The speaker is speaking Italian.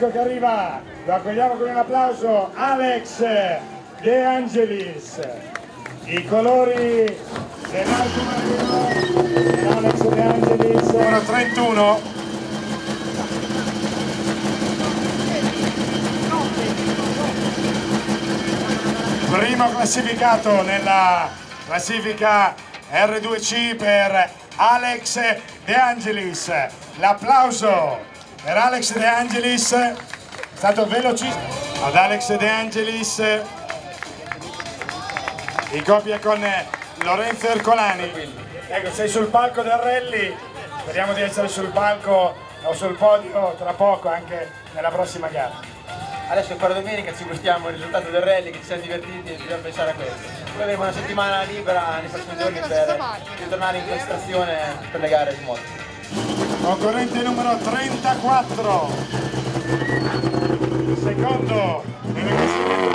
Ecco che arriva, lo accogliamo con un applauso, Alex De Angelis. I colori dell'Arco Marino e Alex De Angelis. Numero 31. Primo classificato nella classifica R2C per Alex De Angelis. L'applauso per Alex De Angelis, è stato velocissimo. Ad Alex De Angelis, in coppia con Lorenzo Ercolani. Ecco, sei sul palco del rally, speriamo di essere sul palco o sul podio tra poco anche nella prossima gara. Adesso per domenica ci gustiamo il risultato del rally, che ci siamo divertiti e dobbiamo pensare a questo. Poi avremo una settimana libera nei prossimi giorni per ritornare in concentrazione per le gare di moto. Concorrente numero 34, secondo nella classifica